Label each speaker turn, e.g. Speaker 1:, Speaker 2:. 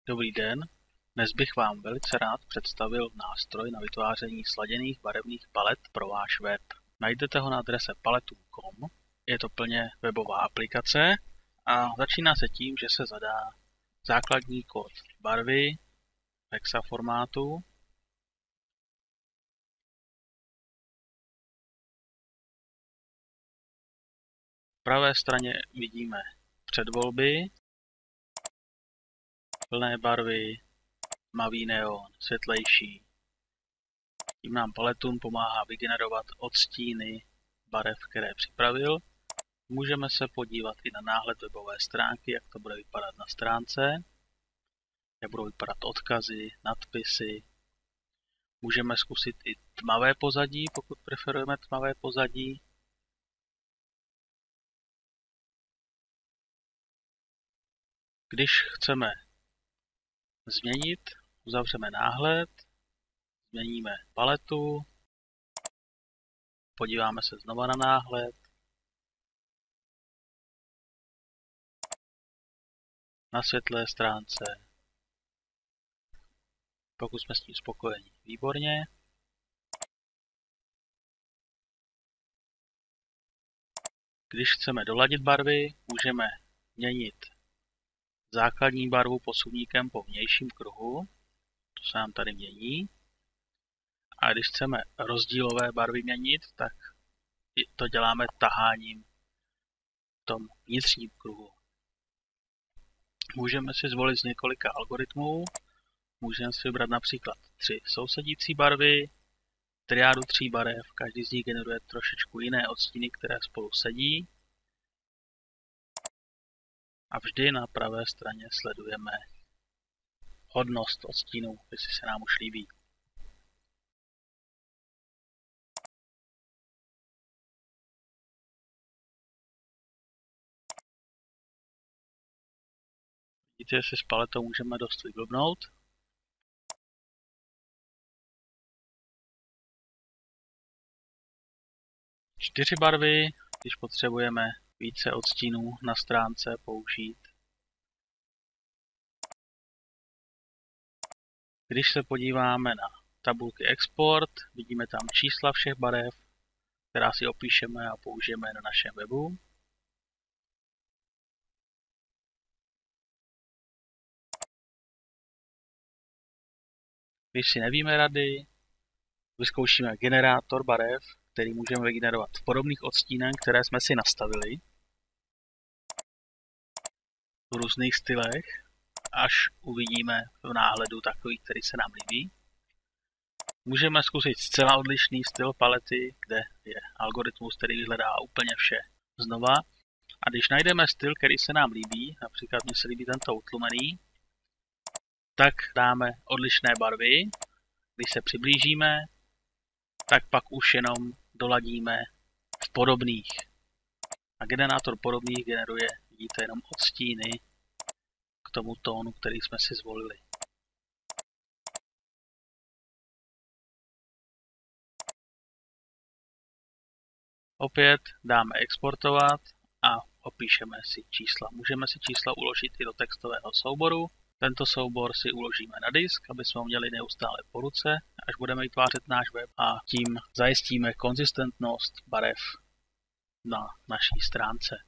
Speaker 1: Dobrý den, dnes bych vám velice rád představil nástroj na vytváření sladěných barevných palet pro váš web. Najdete ho na adrese paletům.com, je to plně webová aplikace a začíná se tím, že se zadá základní kód barvy v hexa formátu. V pravé straně vidíme předvolby, plné barvy, tmavý neon, světlejší. Tím nám Paletům pomáhá vygenerovat odstíny barev, které připravil. Můžeme se podívat i na náhled webové stránky, jak to bude vypadat na stránce, jak budou vypadat odkazy, nadpisy. Můžeme zkusit i tmavé pozadí, pokud preferujeme tmavé pozadí. Když chceme změnit, uzavřeme náhled, změníme paletu, podíváme se znova na náhled, na světlé stránce, pokud jsme s tím spokojeni, výborně. Když chceme doladit barvy, můžeme měnit základní barvu posuvníkem po vnějším kruhu, to se nám tady mění. A když chceme rozdílové barvy měnit, tak to děláme taháním v tom vnitřním kruhu. Můžeme si zvolit z několika algoritmů, můžeme si vybrat například 3 sousedící barvy, triádu 3 barev, každý z nich generuje trošičku jiné odstíny, které spolu sedí. A vždy na pravé straně sledujeme hodnost odstínů, jestli se nám už líbí. Vidíte, jestli s paletou můžeme dost vyblbnout. Čtyři barvy, když potřebujeme více odstínů na stránce použít. Když se podíváme na tabulky export, vidíme tam čísla všech barev, která si opíšeme a použijeme na našem webu. Když si nevíme rady, vyzkoušíme generátor barev, který můžeme vygenerovat v podobných odstínech, které jsme si nastavili v různých stylech, až uvidíme v náhledu takový, který se nám líbí. Můžeme zkusit zcela odlišný styl palety, kde je algoritmus, který vyhledává úplně vše znova. A když najdeme styl, který se nám líbí, například mně se líbí tento utlumený, tak dáme odlišné barvy. Když se přiblížíme, tak pak už jenom doladíme v podobných. A generátor podobných generuje, vidíte, jenom odstíny k tomu tónu, který jsme si zvolili. Opět dáme exportovat a opíšeme si čísla. Můžeme si čísla uložit i do textového souboru. Tento soubor si uložíme na disk, aby jsme ho měli neustále po ruce, až budeme vytvářet náš web, a tím zajistíme konzistentnost barev na naší stránce.